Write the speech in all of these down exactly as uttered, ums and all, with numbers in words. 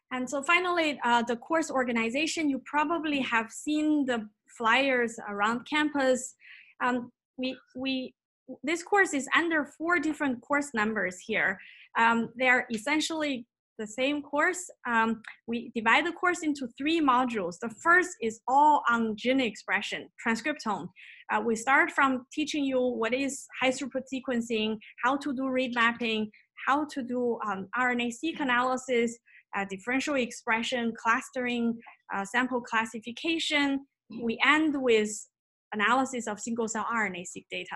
And so finally, uh, the course organization, you probably have seen the flyers around campus. Um, we, we, this course is under four different course numbers here. Um, they're essentially the same course. Um, we divide the course into three modules. The first is all on gene expression, transcriptome. Uh, we start from teaching you what is high throughput sequencing, how to do read mapping, how to do um, R N A-seq analysis, uh, differential expression, clustering, uh, sample classification. We end with analysis of single cell R N A-seq data.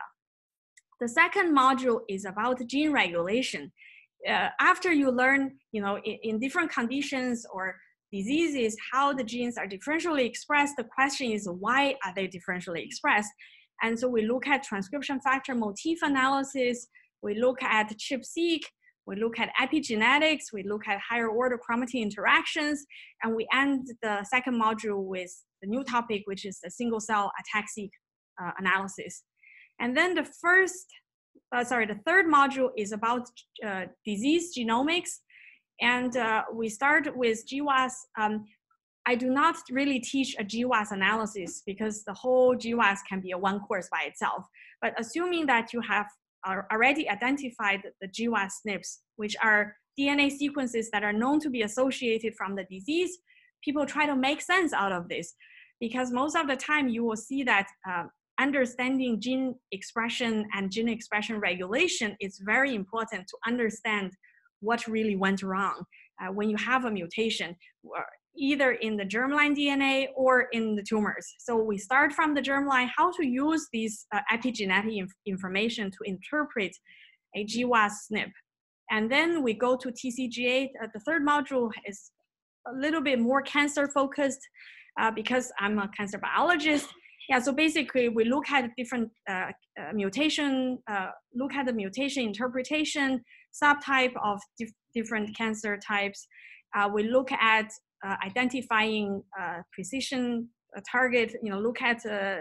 The second module is about gene regulation. Uh, after you learn, you know, in, in different conditions or diseases, how the genes are differentially expressed, the question is why are they differentially expressed? And so we look at transcription factor motif analysis, we look at ChIP-seq, we look at epigenetics, we look at higher order chromatin interactions, and we end the second module with the new topic, which is the single cell attack-seq uh, analysis. And then the first, uh, sorry, the third module is about uh, disease genomics. And uh, we start with G W A S. Um, I do not really teach a G W A S analysis because the whole G W A S can be a one course by itself. But assuming that you have already identified the G W A S S N Ps, which are D N A sequences that are known to be associated from the disease, people try to make sense out of this. Because most of the time you will see that uh, understanding gene expression and gene expression regulation is very important to understand what really went wrong uh, when you have a mutation, either in the germline D N A or in the tumors. So we start from the germline, how to use these uh, epigenetic inf information to interpret a G W A S S N P. And then we go to T C G A. Uh, the third module is a little bit more cancer focused uh, because I'm a cancer biologist. Yeah, so basically we look at different uh, uh, mutation, uh, look at the mutation interpretation, subtype of dif different cancer types. Uh, we look at uh, identifying uh, precision uh, target, you know, look at uh,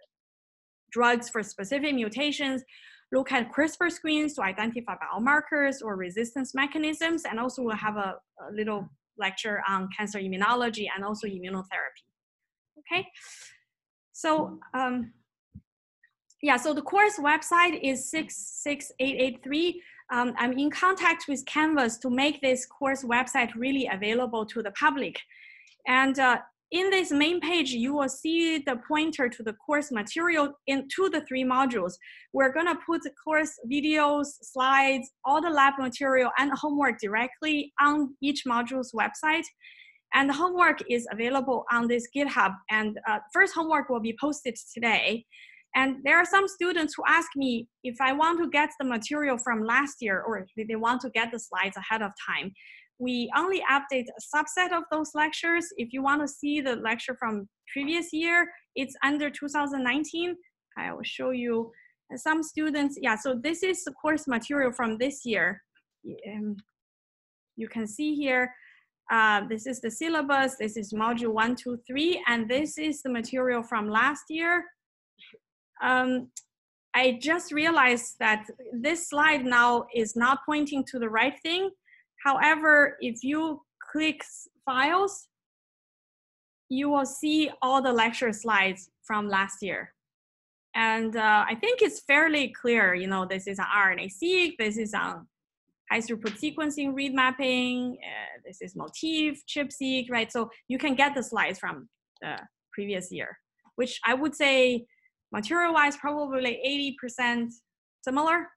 drugs for specific mutations, look at CRISPR screens to identify biomarkers or resistance mechanisms, and also we'll have a, a little lecture on cancer immunology and also immunotherapy, okay? So, um, yeah, so the course website is six six eight eight three. Um, I'm in contact with Canvas to make this course website really available to the public. And uh, in this main page, you will see the pointer to the course material into the three modules. We're gonna put the course videos, slides, all the lab material and homework directly on each module's website. And the homework is available on this GitHub. And uh, first homework will be posted today. And there are some students who ask me if I want to get the material from last year or if they want to get the slides ahead of time. We only update a subset of those lectures. If you want to see the lecture from previous year, it's under two thousand nineteen. I will show you some students. Yeah, so this is the course material from this year. Um, you can see here, uh, this is the syllabus. This is module one, two, three, and this is the material from last year. Um, I just realized that this slide now is not pointing to the right thing. However, if you click files, you will see all the lecture slides from last year. And uh, I think it's fairly clear, you know, this is an R N A-seq, this is on high throughput sequencing, read mapping, uh, this is motif, ChIP-seq, right? So you can get the slides from the previous year, which I would say material-wise, probably eighty percent similar.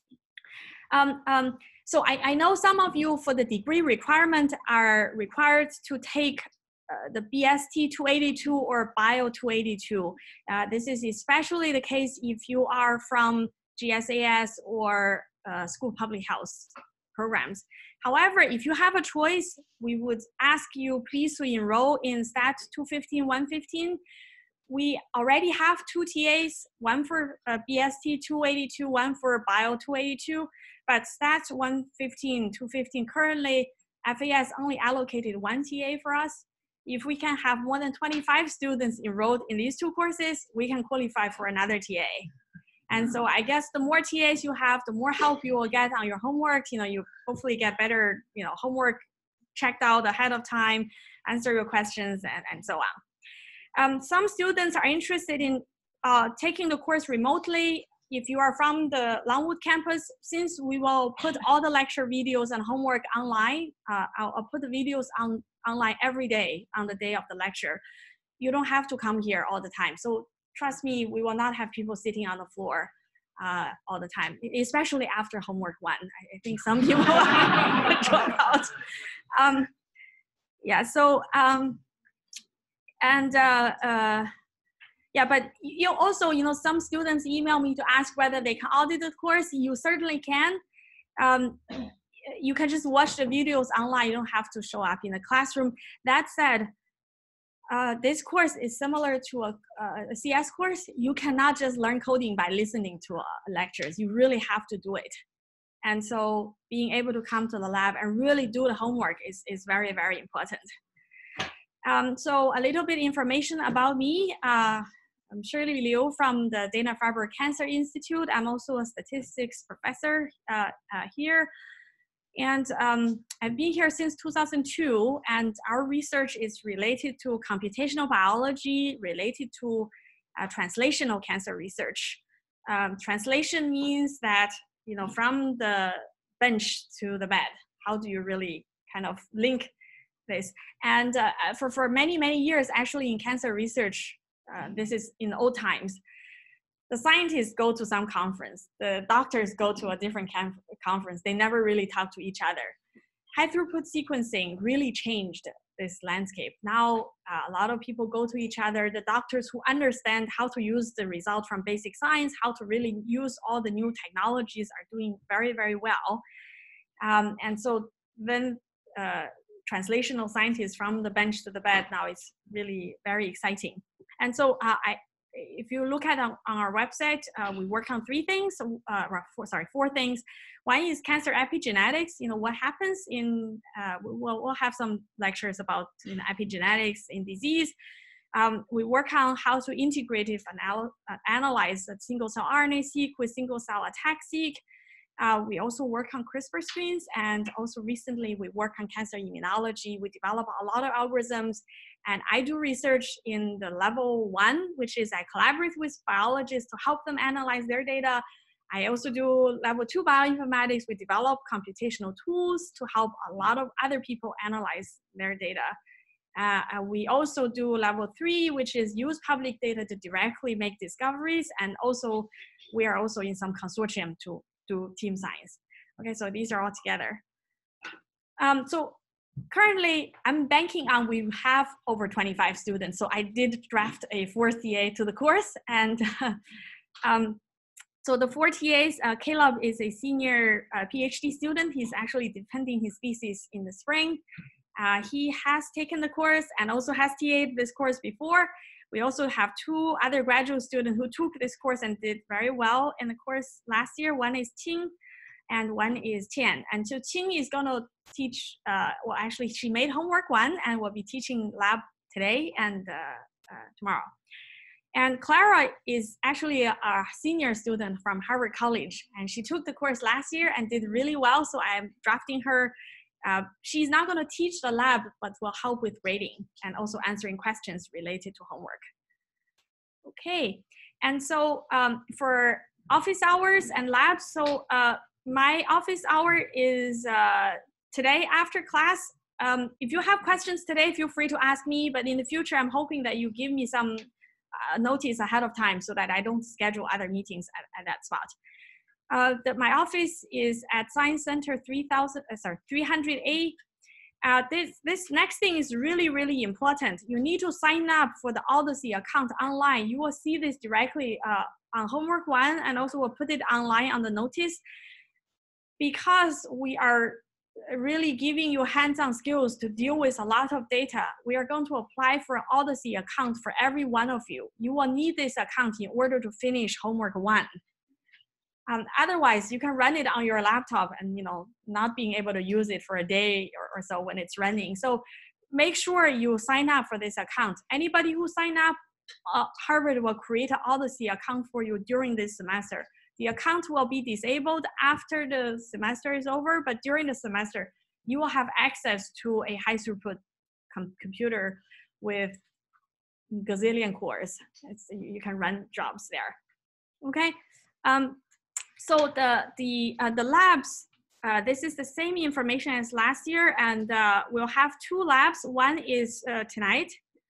Um, um, so I, I know some of you for the degree requirement are required to take uh, the B S T two eighty-two or Bio two eighty-two. Uh, this is especially the case if you are from G S A S or uh, school public health programs. However, if you have a choice, we would ask you please to enroll in STAT two fifteen, one fifteen. We already have two T As, one for uh, B S T two eighty-two, one for Bio two eighty-two, but STAT one fifteen, two fifteen, currently F A S only allocated one T A for us. If we can have more than twenty-five students enrolled in these two courses, we can qualify for another T A. And so I guess the more T As you have, the more help you will get on your homework. You know, you hopefully get better, you know, homework checked out ahead of time, answer your questions, and, and so on. Um, some students are interested in uh, taking the course remotely. If you are from the Longwood campus, since we will put all the lecture videos and homework online, uh, I'll, I'll put the videos on online every day on the day of the lecture. You don't have to come here all the time. So trust me, we will not have people sitting on the floor uh, all the time, especially after homework one. I, I think some people will drop out. Um, yeah, so, um, and uh, uh, yeah, but you also, you know, some students email me to ask whether they can audit the course. You certainly can. Um, you can just watch the videos online. You don't have to show up in the classroom. That said, uh, this course is similar to a, a C S course. You cannot just learn coding by listening to uh, lectures. You really have to do it. And so being able to come to the lab and really do the homework is, is very, very important. Um, so a little bit information about me. Uh, I'm Shirley Liu from the Dana-Farber Cancer Institute. I'm also a statistics professor uh, uh, here. And um, I've been here since two thousand two, and our research is related to computational biology, related to uh, translational cancer research. Um, translation means that, you know, from the bench to the bed, how do you really kind of link this? And uh, for, for many, many years, actually in cancer research, uh, this is in old times, the scientists go to some conference, the doctors go to a different conference, they never really talk to each other. High throughput sequencing really changed this landscape. Now, uh, a lot of people go to each other, the doctors who understand how to use the result from basic science, how to really use all the new technologies are doing very, very well. Um, and so then uh, translational scientists from the bench to the bed now is really very exciting. And so uh, I, if you look at on, on our website, uh, we work on three things, uh, four, sorry, four things. One is cancer epigenetics. You know, what happens in, uh, we'll, we'll have some lectures about, you know, epigenetics in disease. Um, we work on how to integrative anal uh, analyze the single cell R N A-seq with single cell ATAC-seq. Uh, we also work on CRISPR screens, and also recently we work on cancer immunology. We develop a lot of algorithms, and I do research in the level one, which is I collaborate with biologists to help them analyze their data. I also do level two bioinformatics. We develop computational tools to help a lot of other people analyze their data. Uh, and we also do level three, which is use public data to directly make discoveries. And also, we are also in some consortium to do team science. Okay, so these are all together. Um, so currently, I'm banking on we have over twenty-five students. So I did draft a four T A to the course. And um, so the four T As, uh, Caleb is a senior uh, PhD student. He's actually defending his thesis in the spring. Uh, he has taken the course and also has T A'd this course before. We also have two other graduate students who took this course and did very well in the course last year. One is Qing and one is Tian. And so Qing is going to teach, uh, well, actually she made homework one and will be teaching lab today and uh, uh, tomorrow. And Clara is actually a, a senior student from Harvard College, and she took the course last year and did really well. So I'm drafting her. Uh, she's not going to teach the lab, but will help with grading and also answering questions related to homework. Okay, and so um, for office hours and labs, so uh, my office hour is uh, today after class. Um, if you have questions today, feel free to ask me, but in the future, I'm hoping that you give me some uh, notice ahead of time so that I don't schedule other meetings at, at that spot. Uh, the, my office is at Science Center three thousand, uh, sorry, three hundred A. Uh, this, this next thing is really, really important. You need to sign up for the Odyssey account online. You will see this directly uh, on homework one, and also we'll put it online on the notice. Because we are really giving you hands-on skills to deal with a lot of data, we are going to apply for an Odyssey account for every one of you. You will need this account in order to finish homework one. Um, otherwise, you can run it on your laptop and, you know, not being able to use it for a day or, or so when it's running. So make sure you sign up for this account. Anybody who sign up, uh, Harvard will create an Odyssey account for you during this semester. The account will be disabled after the semester is over, but during the semester, you will have access to a high throughput com computer with gazillion cores. It's, you can run jobs there. Okay, um, so the the uh, the labs. Uh, this is the same information as last year, and uh, we'll have two labs. One is uh, tonight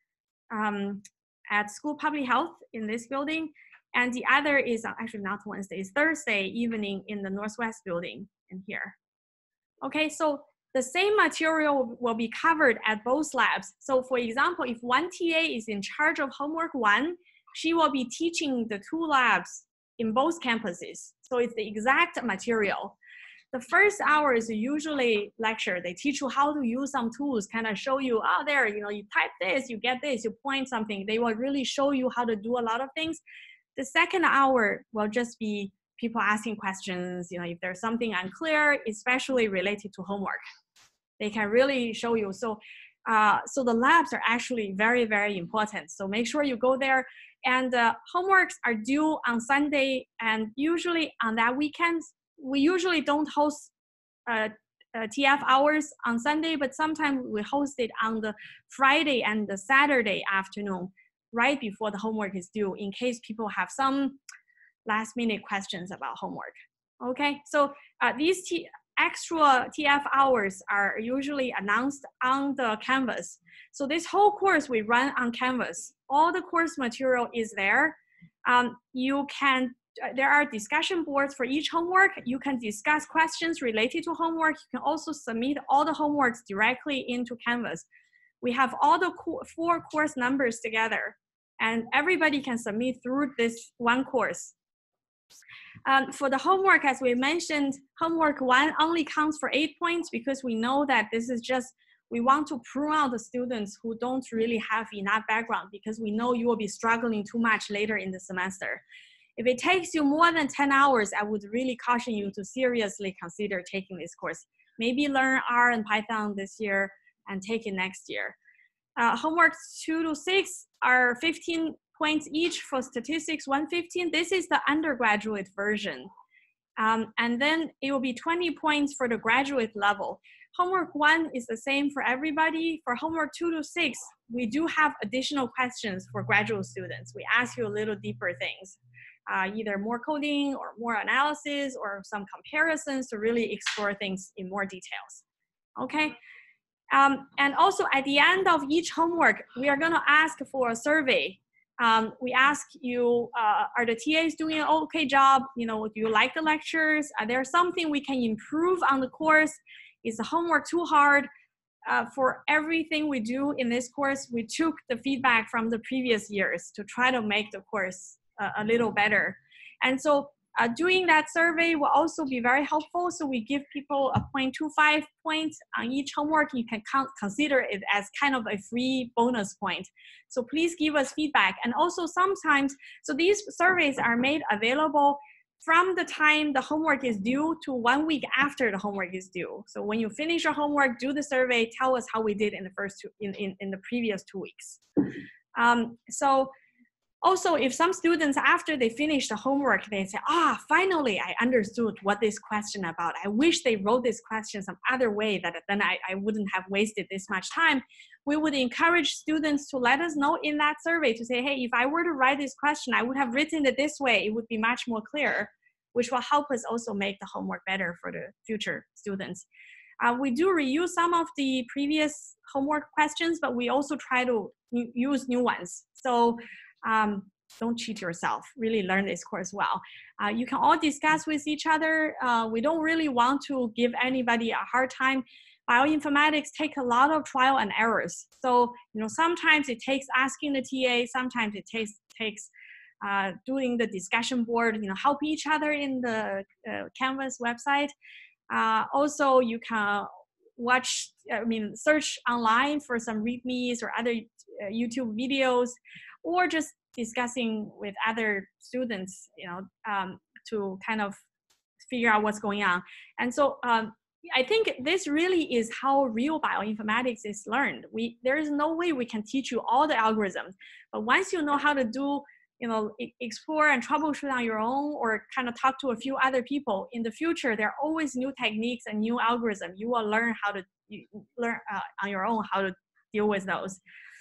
um, at School Public Health in this building, and the other is uh, actually not Wednesday, it's Thursday evening in the Northwest building in here. Okay, so the same material will be covered at both labs. So for example, if one T A is in charge of homework one, she will be teaching the two labs in both campuses. So it's the exact material. The first hour is usually lecture. They teach you how to use some tools, kind of show you, oh, there, you know, you type this, you get this, you point something. They will really show you how to do a lot of things. The second hour will just be people asking questions, you know, if there's something unclear, especially related to homework. They can really show you. So, uh, so the labs are actually very, very important. So make sure you go there. And uh, homeworks are due on Sunday, and usually on that weekend, we usually don't host uh, uh, T F hours on Sunday, but sometimes we host it on the Friday and the Saturday afternoon, right before the homework is due, in case people have some last minute questions about homework. Okay, so uh, these T extra T F hours are usually announced on the Canvas. So this whole course we run on Canvas. All the course material is there. Um, you can There are discussion boards for each homework. You can discuss questions related to homework. You can also submit all the homeworks directly into Canvas. We have all the co four course numbers together, and everybody can submit through this one course. Um, for the homework, as we mentioned, homework one only counts for eight points because we know that this is just, we want to prune out the students who don't really have enough background, because we know you will be struggling too much later in the semester. If it takes you more than ten hours, I would really caution you to seriously consider taking this course. Maybe learn R and Python this year and take it next year. Uh, homework two to six are fifteen points each for statistics, one fifteen. This is the undergraduate version. Um, and then it will be twenty points for the graduate level. Homework one is the same for everybody. For homework two to six, we do have additional questions for graduate students. We ask you a little deeper things. Uh, either more coding or more analysis or some comparisons to really explore things in more details, okay? Um, and also at the end of each homework, we are gonna ask for a survey. Um, we ask you, uh, are the T As doing an okay job? You know, do you like the lectures? Are there something we can improve on the course? Is the homework too hard? Uh, for everything we do in this course, we took the feedback from the previous years to try to make the course Uh, a little better. And so uh, doing that survey will also be very helpful. So we give people a zero point two five points on each homework. You can count, consider it as kind of a free bonus point. So please give us feedback. And also sometimes, so these surveys are made available from the time the homework is due to one week after the homework is due. So when you finish your homework, do the survey, tell us how we did in the first two, in, in, in the previous two weeks. Um, so Also, if some students, after they finish the homework, they say, ah, finally, I understood what this question about. I wish they wrote this question some other way, that then I, I wouldn't have wasted this much time. We would encourage students to let us know in that survey to say, hey, if I were to write this question, I would have written it this way. It would be much more clear, which will help us also make the homework better for the future students. Uh, we do reuse some of the previous homework questions, but we also try to use new ones. So, Um, don't cheat yourself, really learn this course well. Uh, you can all discuss with each other. Uh, we don't really want to give anybody a hard time. Bioinformatics take a lot of trial and errors. So, you know, sometimes it takes asking the T A, sometimes it takes, takes uh, doing the discussion board, you know, help each other in the uh, Canvas website. Uh, also, you can watch, I mean, search online for some readmes or other uh, YouTube videos, or just discussing with other students, you know, um, to kind of figure out what's going on. And so um, I think this really is how real bioinformatics is learned. We, there is no way we can teach you all the algorithms, but once you know how to do you know, explore and troubleshoot on your own, or kind of talk to a few other people. In the future, there are always new techniques and new algorithms. You will learn how to you learn uh, on your own how to deal with those.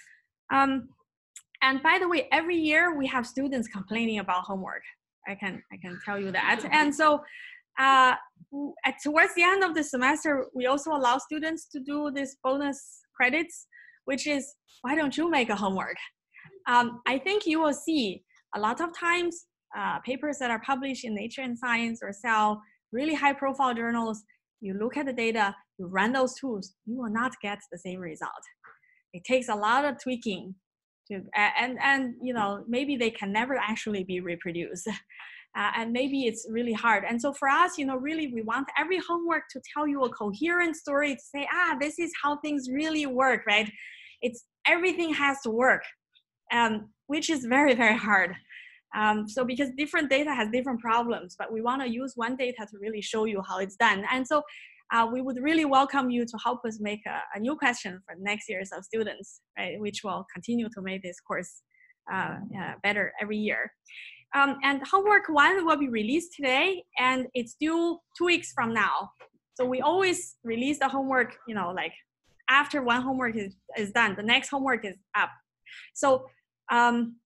Um, and by the way, every year we have students complaining about homework. I can I can tell you that. And so uh, at, towards the end of the semester, we also allow students to do this bonus credits, which is, why don't you make a homework? Um, I think you will see a lot of times uh, papers that are published in Nature and Science or Cell, really high profile journals, you look at the data, you run those tools, you will not get the same result. It takes a lot of tweaking to, and, and you know, maybe they can never actually be reproduced. Uh, and maybe it's really hard. And so for us, you know, really we want every homework to tell you a coherent story, to say, ah, this is how things really work, right? It's, everything has to work. Um, which is very, very hard. Um, so because different data has different problems, but we want to use one data to really show you how it's done. And so uh, we would really welcome you to help us make a, a new question for next year's of students, right, which will continue to make this course uh, uh, better every year. Um, and homework one will be released today, and it's due two weeks from now. So we always release the homework, you know, like after one homework is, is done, the next homework is up. So um,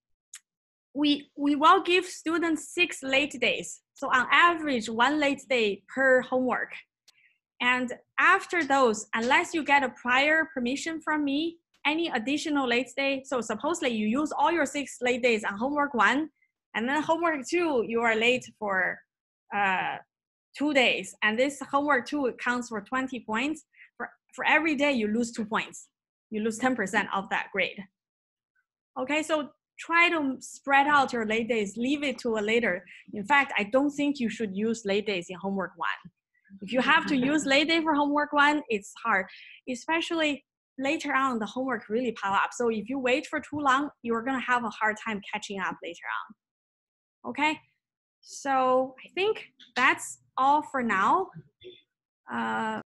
we, we will give students six late days. So on average, one late day per homework. And after those, unless you get a prior permission from me, any additional late day, so supposedly you use all your six late days on homework one, and then homework two, you are late for uh, two days. And this homework two counts for twenty points. For, for every day, you lose two points. You lose ten percent of that grade. Okay, so try to spread out your late days, leave it to a later. In fact, I don't think you should use late days in homework one. If you have to use late day for homework one, it's hard, especially later on, the homework really pile up. So if you wait for too long, you're gonna have a hard time catching up later on. Okay, so I think that's all for now. Uh,